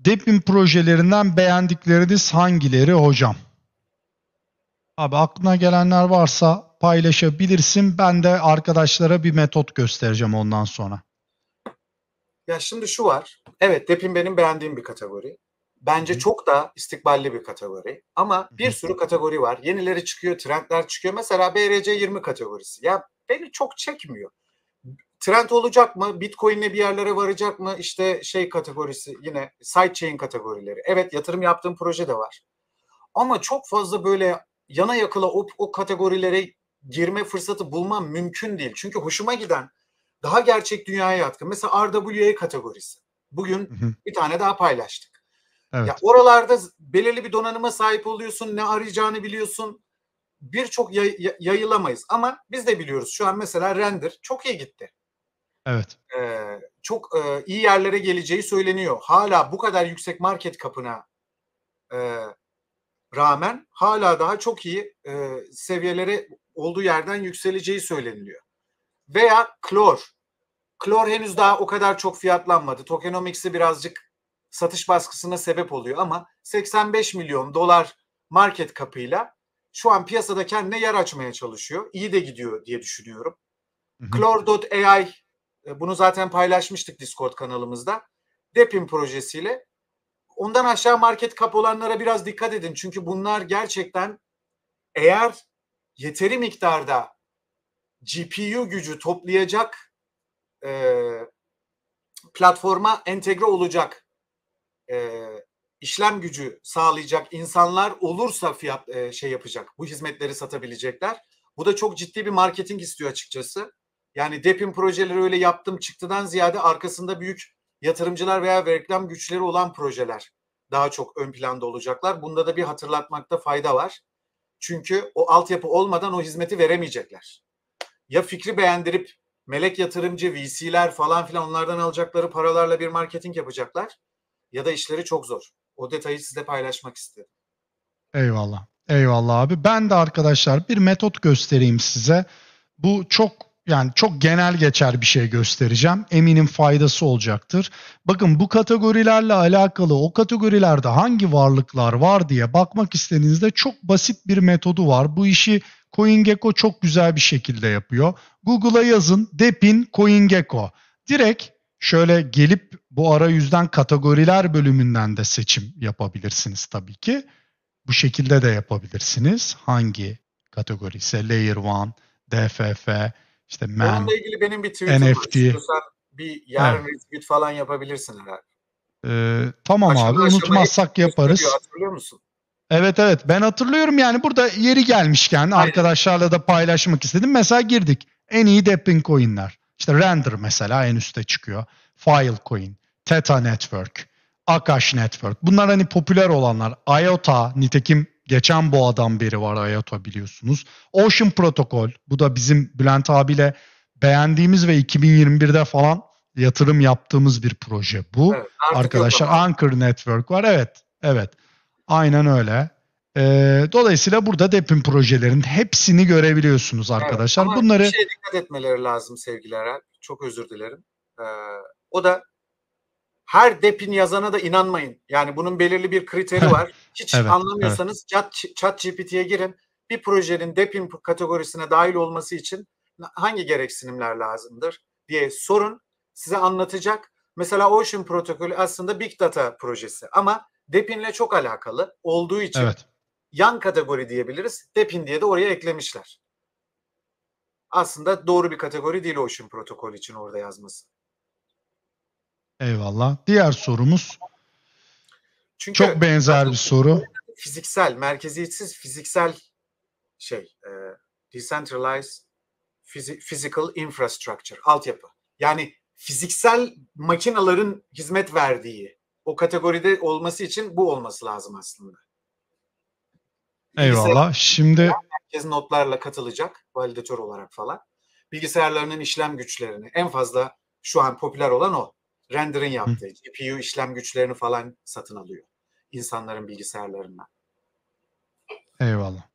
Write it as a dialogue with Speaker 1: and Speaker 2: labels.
Speaker 1: Depin projelerinden beğendikleriniz hangileri hocam? Abi aklına gelenler varsa paylaşabilirsin. Ben de arkadaşlara bir metot göstereceğim ondan sonra.
Speaker 2: Ya şimdi şu var. Evet, Depin benim beğendiğim bir kategori. Bence çok da istikballi bir kategori. Ama bir sürü kategori var. Yenileri çıkıyor, trendler çıkıyor. Mesela BRC20 kategorisi. Ya beni çok çekmiyor. Trend olacak mı? Bitcoin'le bir yerlere varacak mı? İşte şey kategorisi, yine sidechain kategorileri. Evet, yatırım yaptığım proje de var. Ama çok fazla böyle yana yakıla o kategorilere girme fırsatı bulmam mümkün değil. Çünkü hoşuma giden, daha gerçek dünyaya yatkın. Mesela RWA kategorisi. Bugün bir tane daha paylaştık.
Speaker 1: Evet.
Speaker 2: Ya oralarda belirli bir donanıma sahip oluyorsun, ne arayacağını biliyorsun. Birçok yayılamayız ama biz de biliyoruz. Şu an mesela render çok iyi gitti.
Speaker 1: Evet.
Speaker 2: Çok iyi yerlere geleceği söyleniyor. Hala bu kadar yüksek market kapına rağmen hala daha çok iyi seviyelere olduğu yerden yükseleceği söyleniliyor. Veya Clore. Clore henüz daha o kadar çok fiyatlanmadı. Tokenomics'i birazcık satış baskısına sebep oluyor ama 85 milyon dolar market kapıyla şu an piyasada kendine yer açmaya çalışıyor. İyi de gidiyor diye düşünüyorum. Clore.ai, bunu zaten paylaşmıştık Discord kanalımızda. Depin projesiyle. Ondan aşağı market cap olanlara biraz dikkat edin. Çünkü bunlar gerçekten, eğer yeteri miktarda GPU gücü toplayacak, platforma entegre olacak, işlem gücü sağlayacak insanlar olursa fiyat şey yapacak. Bu hizmetleri satabilecekler. Bu da çok ciddi bir marketing istiyor açıkçası. Yani Depin projeleri öyle yaptım çıktıdan ziyade arkasında büyük yatırımcılar veya reklam güçleri olan projeler daha çok ön planda olacaklar. Bunda da bir hatırlatmakta fayda var. Çünkü o altyapı olmadan o hizmeti veremeyecekler. Ya fikri beğendirip melek yatırımcı, VC'ler falan filan onlardan alacakları paralarla bir marketing yapacaklar. Ya da işleri çok zor. O detayı sizle paylaşmak istedim.
Speaker 1: Eyvallah. Eyvallah abi. Ben de arkadaşlar bir metot göstereyim size. Bu çok genel geçer bir şey göstereceğim. Eminim faydası olacaktır. Bakın bu kategorilerle alakalı o kategorilerde hangi varlıklar var diye bakmak istediğinizde çok basit bir metodu var. Bu işi CoinGecko çok güzel bir şekilde yapıyor. Google'a yazın Depin CoinGecko. Direkt şöyle gelip bu arayüzden kategoriler bölümünden de seçim yapabilirsiniz tabii ki. Bu şekilde de yapabilirsiniz. Hangi kategori ise Layer 1, DFF, işte
Speaker 2: Onunla
Speaker 1: MAN,
Speaker 2: ilgili benim bir tweetim var.
Speaker 1: NFT.
Speaker 2: İstiyorsan bir
Speaker 1: Evet.
Speaker 2: yarın retweet falan yapabilirsin herhalde.
Speaker 1: Tamam abi,
Speaker 2: Aşama aşama hepsini
Speaker 1: unutmazsak
Speaker 2: gösteriyor.
Speaker 1: yaparız.
Speaker 2: Hatırlıyor musun?
Speaker 1: Evet ben hatırlıyorum, yani burada yeri gelmişken
Speaker 2: Aynen.
Speaker 1: arkadaşlarla da paylaşmak istedim. Mesela girdik. En iyi Depin coin'ler. İşte Render mesela en üstte çıkıyor. Filecoin, Theta Network, Akash Network. Bunlar hani popüler olanlar. IOTA, nitekim geçen boğadan beri var IOTA, biliyorsunuz. Ocean Protocol, bu da bizim Bülent abiyle beğendiğimiz ve 2021'de falan yatırım yaptığımız bir proje bu.
Speaker 2: Evet. Artık yok
Speaker 1: Arkadaşlar
Speaker 2: ama.
Speaker 1: Anchor Network var. Evet. Aynen öyle. Dolayısıyla burada Depin projelerin hepsini görebiliyorsunuz
Speaker 2: Evet.
Speaker 1: arkadaşlar.
Speaker 2: Ama bir
Speaker 1: Bunları
Speaker 2: şeye dikkat etmeleri lazım sevgili Erel. Çok özür dilerim. O da her depin yazana da inanmayın. Yani bunun belirli bir kriteri var. Hiç
Speaker 1: evet.
Speaker 2: anlamıyorsanız ChatGPT'ye girin. Bir projenin depin kategorisine dahil olması için hangi gereksinimler lazımdır diye sorun. Size anlatacak. Mesela Ocean protokolü aslında Big Data projesi ama depinle çok alakalı olduğu için
Speaker 1: Evet.
Speaker 2: yan kategori diyebiliriz. Depin diye de oraya eklemişler. Aslında doğru bir kategori değil Ocean protokol için orada yazması.
Speaker 1: Eyvallah. Diğer sorumuz çok
Speaker 2: Çünkü
Speaker 1: benzer bir soru.
Speaker 2: fiziksel, merkeziyetsiz fiziksel şey, decentralized physical infrastructure, altyapı. Yani fiziksel makinelerin hizmet verdiği o kategoride olması için bu olması lazım aslında. Bilgisayar
Speaker 1: Eyvallah. Şimdi
Speaker 2: herkes notlarla katılacak, validatör olarak falan. Bilgisayarlarının işlem güçlerini, en fazla şu an popüler olan o. Render'ın yaptığı, GPU işlem güçlerini falan satın alıyor insanların bilgisayarlarından.
Speaker 1: eyvallah.